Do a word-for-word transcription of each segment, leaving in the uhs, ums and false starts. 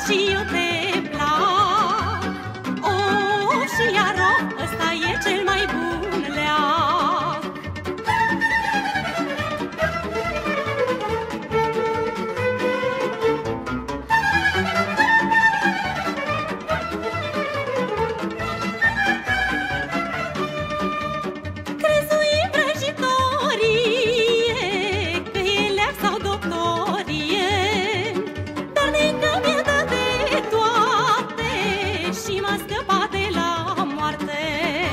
și eu te plac. Of și iar of, ăsta e cel mai bun leac. Crezuim vrăjitorie, că e leac sau doctorie, dar de-ncă mi-e dă de toate și m-a scăpat de la moarte.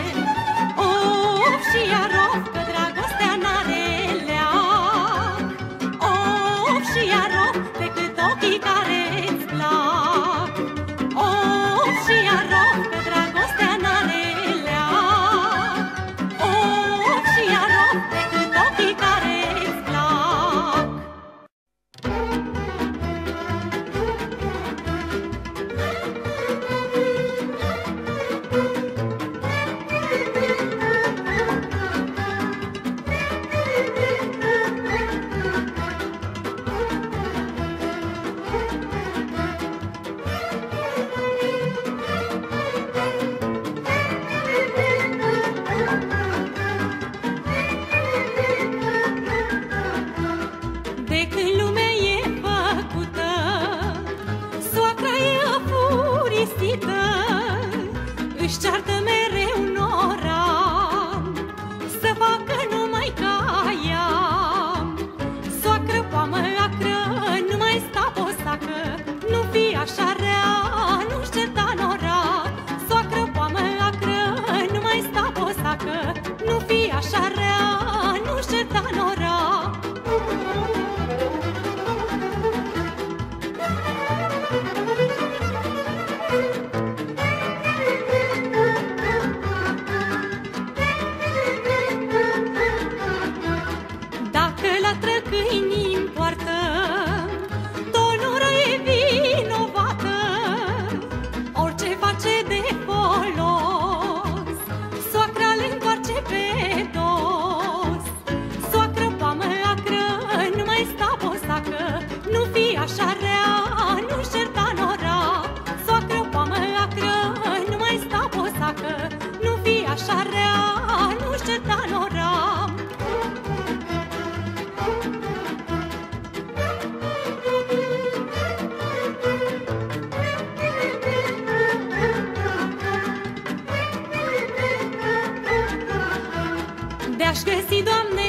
Of și iar of, că dragostea n-are leac. Of și iar of, decât ochii care-ți plac. Of și iar of, că dragostea n-are leac. Of și iar of, decât ochii care-ți plac. De când lumea e făcută, soacra e afurisită, își ceartă mereu nora să facă numai ca ea. Soacră poamă acră, nu mai sta posacă, nu fi așa rea, nu-și certa nora. Soacră poamă acră, nu mai sta posacă, nu fi așa rea, nu-și certa nora. Dacă latră câinii în poartă, tonură e vinovată. Orice face de folos, soacra le întoarce pe dos. Soacră poamă acră, nu mai sta posacă, nu fi așa rea, nu-și certa nora. Soacră poamă acră, nu mai sta posacă, nu fi așa rea, nu-și certa nora. De-aș găsi, Doamne,